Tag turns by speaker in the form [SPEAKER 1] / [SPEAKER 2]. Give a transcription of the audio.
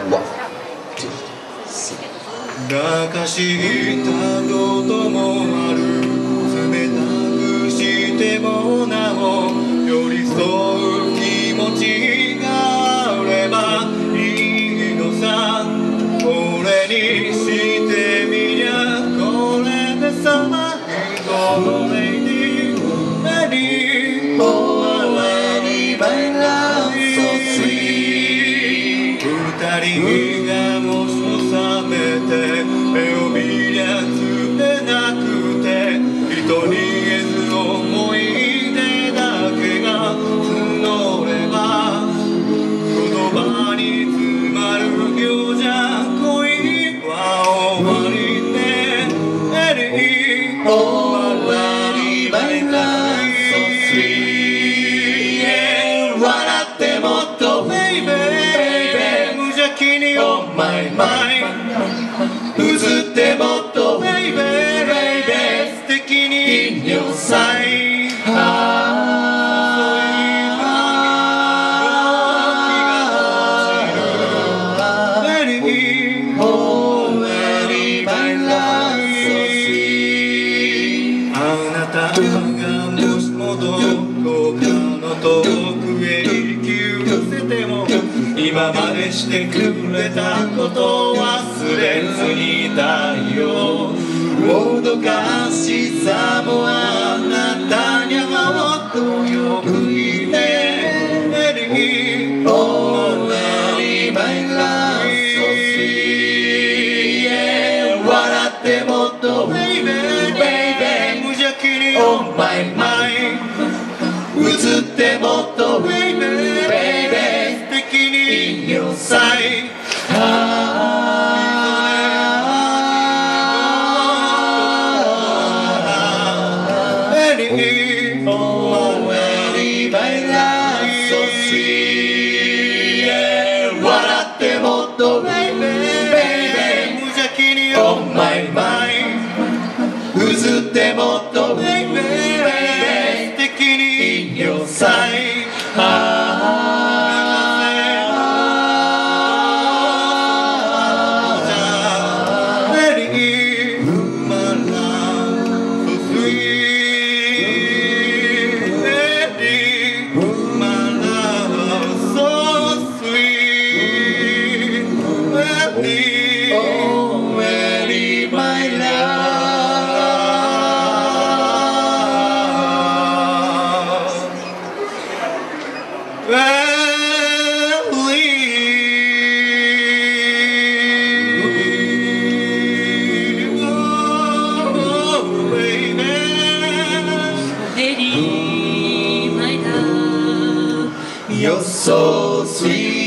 [SPEAKER 1] 泣かしたこともある冷たくしてもなお寄り添う気持ちがあればいいのさ俺にしてみりゃこれでさ一度レディーレディー二人がもしも覚めて目を見りゃつれなくて人に言えず思い出だけが募れば言葉に詰まるようじゃ恋は終わりねエリー笑ってもっとベイベー無邪気にオンマイマイ映ってもっとベイベー素敵に In your sight あなたがもしもどこかの遠くへ引き寄せても今までしてくれたことを忘れずにいたいよもどかしさもあなたにはもっとよくいてエリー Oh Eddie my love so sweet yeah 笑ってもっと Baby 無邪気に Oh my mind 映ってもっと Baby 素敵に In your sight Oh Eddie my love so sweet yeah 笑ってもっと Baby 無邪気に Oh my mind 映ってもっと Baby 素敵に In your sight Oh, Eddie, my love. Oh, baby.
[SPEAKER 2] Eddie, my love.
[SPEAKER 1] You're so sweet.